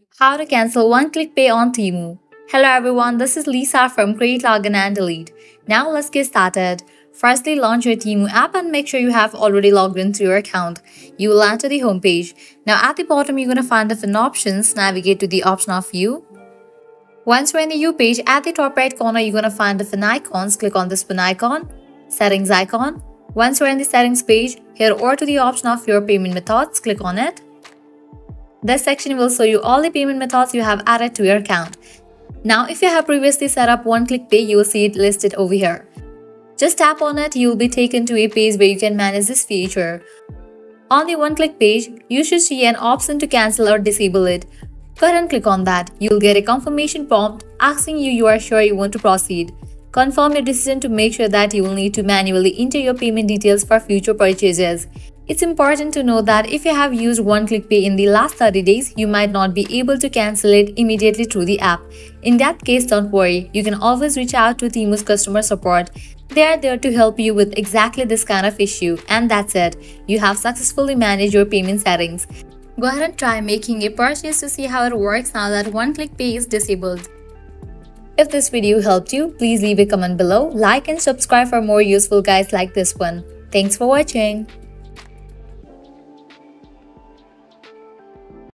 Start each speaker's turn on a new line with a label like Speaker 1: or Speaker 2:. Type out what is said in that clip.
Speaker 1: How to cancel one-click pay on Temu. Hello everyone, this is Lisa from Create, Login and Delete. Now let's get started. Firstly, launch your Temu app and make sure you have already logged into your account. You will land to the home page. Now at the bottom, you're going to find different options. Navigate to the option of View. Once you're in the View page, at the top right corner, you're going to find different icons. Click on this one icon, Settings icon. Once you're in the Settings page, head over to the option of your payment methods. Click on it. This section will show you all the payment methods you have added to your account. Now, if you have previously set up one-click pay, you will see it listed over here. Just tap on it, you will be taken to a page where you can manage this feature. On the one-click page, you should see an option to cancel or disable it. Go ahead and click on that. You will get a confirmation prompt asking you are sure you want to proceed. Confirm your decision to make sure that you will need to manually enter your payment details for future purchases. It's important to know that if you have used one-click pay in the last 30 days, you might not be able to cancel it immediately through the app. In that case, don't worry. You can always reach out to Temu's customer support. They are there to help you with exactly this kind of issue. And that's it. You have successfully managed your payment settings. Go ahead and try making a purchase to see how it works now that one-click pay is disabled. If this video helped you, please leave a comment below, like and subscribe for more useful guides like this one. Thanks for watching.